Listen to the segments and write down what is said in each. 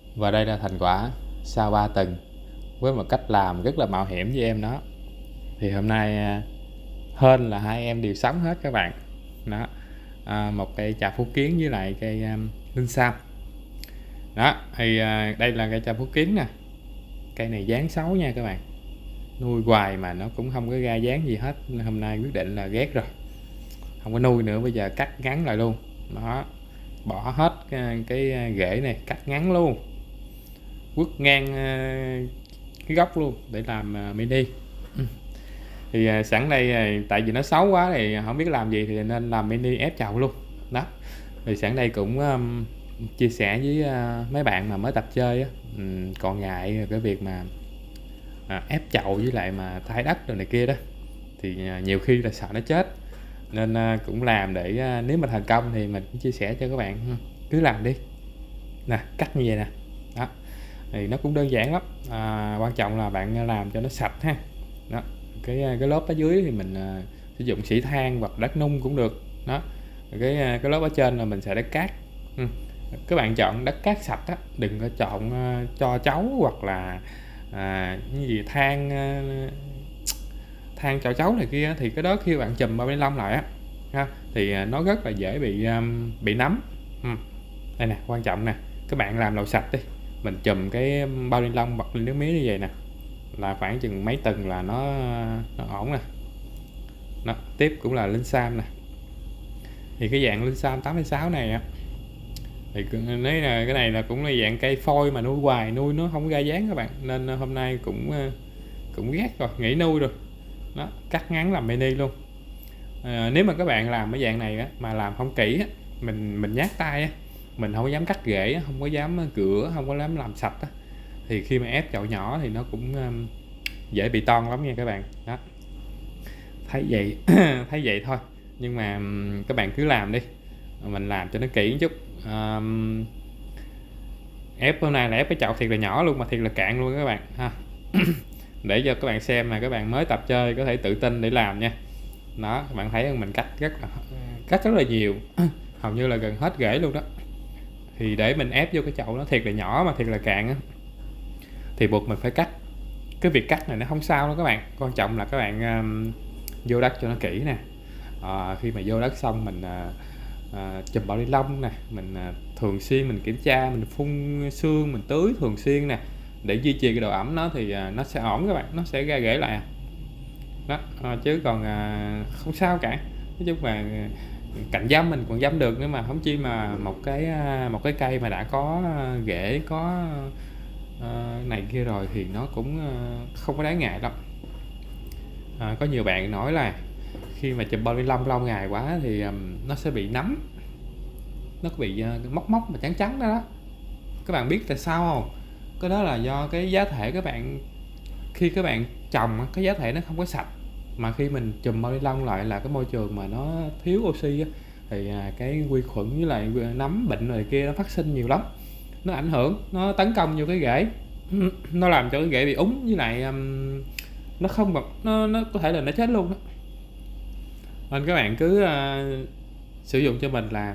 Và đây là thành quả sau 3 tuần với một cách làm rất là mạo hiểm với em nó. Thì hôm nay hên là hai em đều sống hết các bạn. Đó. Một cây trà phú kiến với lại cây linh sam. Đó, thì đây là cây trà phú kiến nè. Cây này dáng xấu nha các bạn. Nuôi hoài mà nó cũng không có ra dáng gì hết. Hôm nay quyết định là ghét rồi. Không có nuôi nữa, bây giờ cắt ngắn lại luôn. Đó. Bỏ hết cái rễ này, cắt ngắn luôn. Quất ngang cái gốc luôn để làm mini. Thì sẵn đây tại vì nó xấu quá thì không biết làm gì thì nên làm mini ép chậu luôn. Đó. Thì sẵn đây cũng chia sẻ với mấy bạn mà mới tập chơi á, còn ngại cái việc mà ép chậu với lại mà thay đất rồi này kia đó, thì nhiều khi là sợ nó chết, nên cũng làm để nếu mà thành công thì mình cũng chia sẻ cho các bạn. Cứ làm đi nè, cắt như vậy nè. Đó, thì nó cũng đơn giản lắm, quan trọng là bạn làm cho nó sạch ha. Đó, cái lớp ở dưới thì mình sử dụng xỉ than hoặc đất nung cũng được. Đó, cái lớp ở trên là mình sẽ đất cát. Các bạn chọn đất cát sạch á, đừng có chọn cho cháu hoặc là cái gì than cho cháu này kia, thì cái đó khi bạn chùm bao ni lông lại á ha, thì nó rất là dễ bị nấm. Đây nè, quan trọng nè, các bạn làm lầu sạch đi, mình chùm cái bao ni lông bật lên nước mía như vậy nè, là khoảng chừng mấy tuần là nó ổn nè. Đó, tiếp cũng là linh sam nè. Thì cái dạng linh sam 86 này á, thì nói là cái này là cũng là dạng cây phôi mà nuôi hoài nuôi nó không ra dáng các bạn, nên hôm nay cũng ghét rồi, nghỉ nuôi rồi. Đó, cắt ngắn làm mini luôn. Nếu mà các bạn làm cái dạng này á, mà làm không kỹ á, mình nhát tay á, mình không có dám cắt rễ á, không có dám cựa, không có dám làm sạch á, thì khi mà ép chậu nhỏ thì nó cũng dễ bị toan lắm nha các bạn. Đó, thấy vậy thấy vậy thôi, nhưng mà các bạn cứ làm đi, mình làm cho nó kỹ một chút. Ép hôm nay là ép cái chậu thiệt là nhỏ luôn, mà thiệt là cạn luôn các bạn ha. Để cho các bạn xem mà các bạn mới tập chơi có thể tự tin để làm nha. Đó, các bạn thấy mình cắt rất là nhiều hầu như là gần hết rễ luôn đó. Thì để mình ép vô cái chậu nó thiệt là nhỏ mà thiệt là cạn á, thì buộc mình phải cắt. Cái việc cắt này nó không sao đâu các bạn, quan trọng là các bạn vô đất cho nó kỹ nè. Khi mà vô đất xong mình chùm bao ni lông nè, mình thường xuyên mình kiểm tra, mình phun sương, mình tưới thường xuyên nè, để duy trì cái độ ẩm nó, thì nó sẽ ổn các bạn, nó sẽ ra rễ lại đó. Chứ còn không sao cả. Nói chung là cạnh dăm mình còn dăm được, nhưng mà không chi mà một cái cây mà đã có rễ, có này kia rồi thì nó cũng không có đáng ngại lắm. Có nhiều bạn nói là khi mà chùm bao ni lông lâu ngày quá thì nó sẽ bị nấm, nó bị mốc mốc mà trắng trắng đó, đó. Các bạn biết tại sao không? Cái đó là do cái giá thể các bạn, khi các bạn trồng cái giá thể nó không có sạch, mà khi mình chùm bao ni lông lại là cái môi trường mà nó thiếu oxy á, thì cái vi khuẩn với lại nấm bệnh rồi kia nó phát sinh nhiều lắm, nó ảnh hưởng, nó tấn công vô cái rễ, nó làm cho cái rễ bị úng, với lại nó không bật, nó có thể là nó chết luôn đó. Nên các bạn cứ sử dụng cho mình là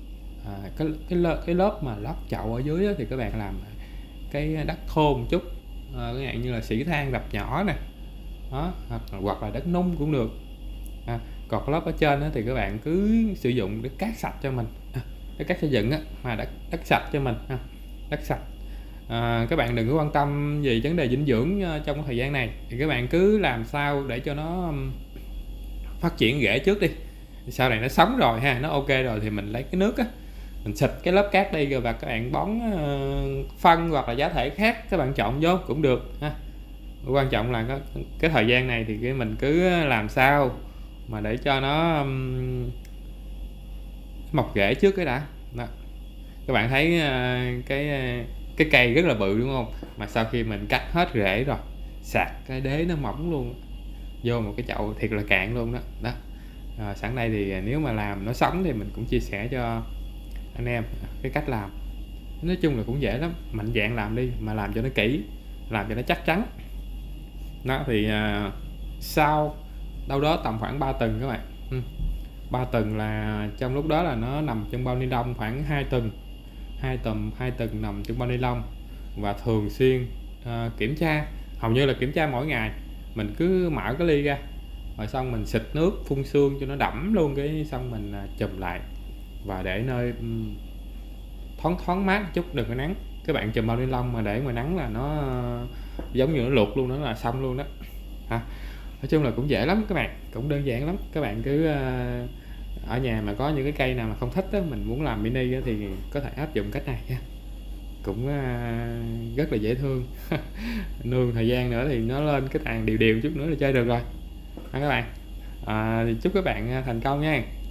cái lớp mà lót chậu ở dưới đó, thì các bạn làm cái đất thô một chút, cái dạng như là xỉ than đập nhỏ nè. Đó, hoặc là đất nung cũng được. Còn cái lớp ở trên đó, thì các bạn cứ sử dụng đất cát sạch cho mình, đất cát xây dựng á, mà đất sạch cho mình đất sạch. Các bạn đừng có quan tâm về vấn đề dinh dưỡng trong cái thời gian này, thì các bạn cứ làm sao để cho nó phát triển rễ trước đi, sau này nó sống rồi ha, nó ok rồi thì mình lấy cái nước á, mình xịt cái lớp cát đi, rồi và các bạn bón phân hoặc là giá thể khác các bạn chọn vô cũng được ha. Quan trọng là cái thời gian này thì mình cứ làm sao mà để cho nó mọc rễ trước cái đã. Đó, các bạn thấy cái cây rất là bự đúng không, mà sau khi mình cắt hết rễ rồi, sạc cái đế nó mỏng luôn, vô một cái chậu thiệt là cạn luôn đó. Đó, sẵn đây thì nếu mà làm nó sống thì mình cũng chia sẻ cho anh em cái cách làm. Nói chung là cũng dễ lắm, mạnh dạn làm đi, mà làm cho nó kỹ, làm cho nó chắc chắn. Đó thì sau đâu đó tầm khoảng 3 tuần các bạn, 3 tuần là trong lúc đó là nó nằm trong bao ni lông khoảng 2 tuần nằm trong bao ni lông, và thường xuyên kiểm tra, hầu như là kiểm tra mỗi ngày. Mình cứ mở cái ly ra rồi xong mình xịt nước phun sương cho nó đẫm luôn, cái xong mình chùm lại và để nơi thoáng thoáng mát chút, đừng có nắng. Các bạn chùm bao ni lông mà để ngoài nắng là nó giống như nó luộc luôn, nó là xong luôn đó ha. Nói chung là cũng dễ lắm các bạn, cũng đơn giản lắm. Các bạn cứ ở nhà mà có những cái cây nào mà không thích á, mình muốn làm mini á, thì có thể áp dụng cách này nha, cũng rất là dễ thương. Nương thời gian nữa thì nó lên cái tàn đều đều chút nữa là chơi được rồi ha các bạn. Thì chúc các bạn thành công nha.